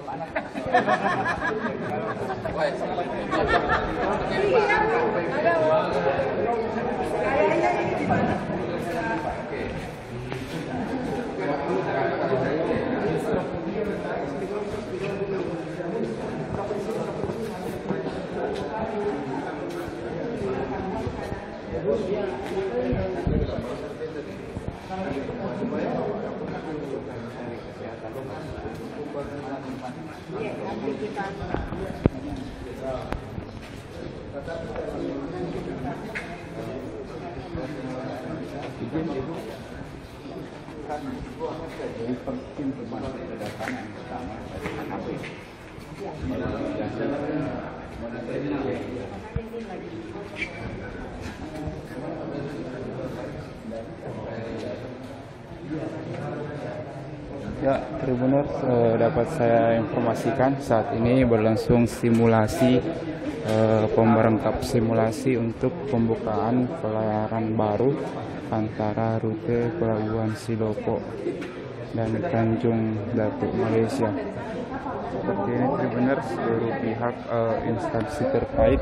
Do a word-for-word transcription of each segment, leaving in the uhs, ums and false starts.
Ya, Tribuners, eh, dapat saya informasikan saat ini berlangsung simulasi eh, pemberangkap simulasi untuk pembukaan pelayaran baru antara rute Pelabuhan Silopo dan Tanjung Datuk Malaysia. Seperti ini Tribuners, seluruh pihak eh, instansi terkait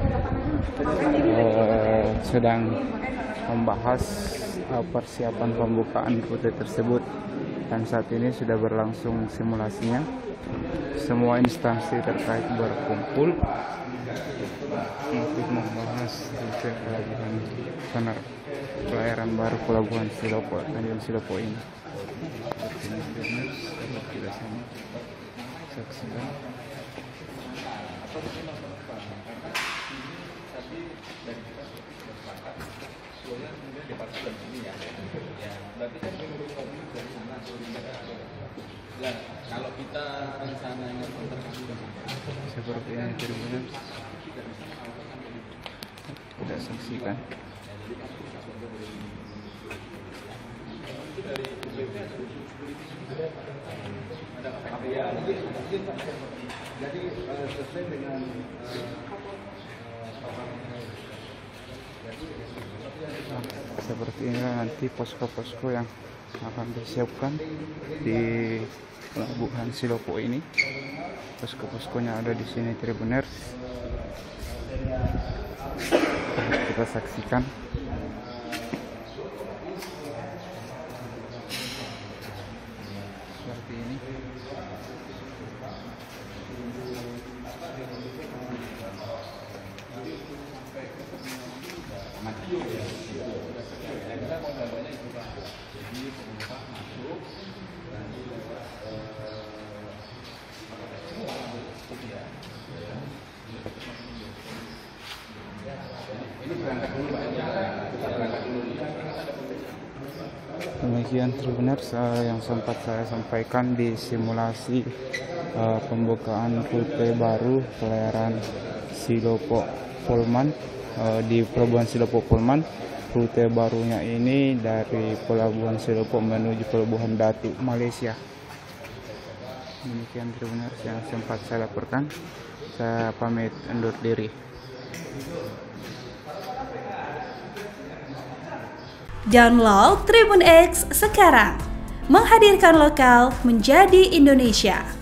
eh, sedang membahas eh, persiapan pembukaan rute tersebut. Dan saat ini sudah berlangsung simulasinya. Semua instansi terkait berkumpul untuk membahas rute pelabuhan pener pelayaran baru Pelabuhan Silopo, Tanjung Silopo ini. Seperti ini, dapat kita sama saksikan. Nah, kalau kita rencananya seperti yang Tribuners tidak saksikan. Jadi sesuai dengan seperti inilah nanti posko-posko yang akan disiapkan di Pelabuhan Silopo ini. Posko-poskonya ada di sini Tribuners. Kita saksikan. Seperti ini. Demikian Tribuners uh, yang sempat saya sampaikan di simulasi uh, pembukaan rute baru pelayaran Silopo Polman uh, di Pelabuhan Silopo Polman. Rute barunya ini dari Pelabuhan Silopo menuju Pelabuhan Datuk Malaysia. Demikian Tribuners yang sempat saya laporkan. Saya pamit undur diri. Download Tribun X sekarang, menghadirkan lokal menjadi Indonesia.